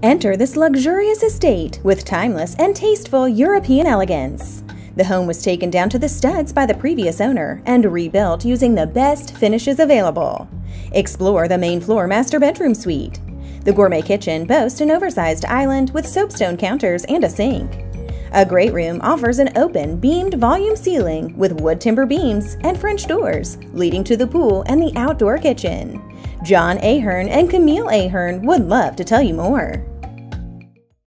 Enter this luxurious estate with timeless and tasteful European elegance. The home was taken down to the studs by the previous owner and rebuilt using the best finishes available. Explore the main floor master bedroom suite. The gourmet kitchen boasts an oversized island with soapstone counters and a sink. A great room offers an open, beamed volume ceiling with wood timber beams and French doors leading to the pool and the outdoor kitchen. John Ahern and Camille Ahern would love to tell you more.